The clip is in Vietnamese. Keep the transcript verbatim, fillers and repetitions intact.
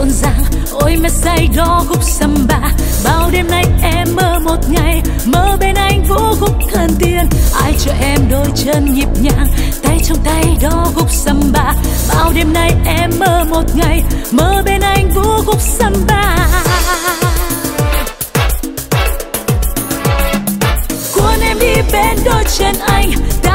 rộn ràng. Ôi mẹ say đó khúc samba, bao đêm nay em mơ một ngày, mơ bên anh vũ khúc thần tiên. Ai cho em đôi chân nhịp nhàng, tay trong tay đó khúc samba, bao đêm nay em mơ một ngày, mơ bên anh vũ khúc samba. Cuốn em đi bên đôi chân anh,